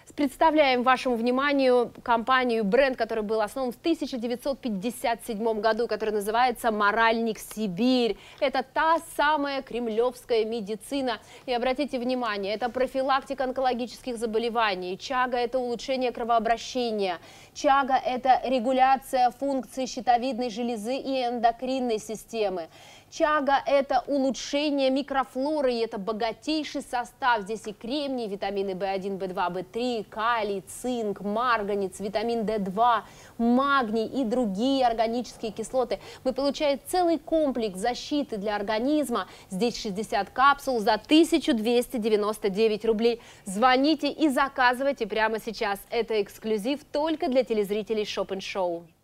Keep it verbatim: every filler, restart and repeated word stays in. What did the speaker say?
Представляем вашему вниманию компанию, бренд, который был основан в тысяча девятьсот пятьдесят седьмом году, который называется «Моральник Сибирь». Это та самая кремлевская медицина. И обратите внимание, это профилактика онкологических заболеваний. Чага – это улучшение кровообращения. Чага – это регуляция функций щитовидной железы и эндокринной системы. Чага – это улучшение микрофлоры, и это богатейший состав. Здесь и кремний, витамины бэ один, бэ два, бэ три, калий, цинк, марганец, витамин дэ два, магний и другие органические кислоты. Мы получаем целый комплекс защиты для организма. Здесь шестьдесят капсул за тысячу двести девяносто девять рублей. Звоните и заказывайте прямо сейчас. Это эксклюзив только для телезрителей Шоппинг Шоу.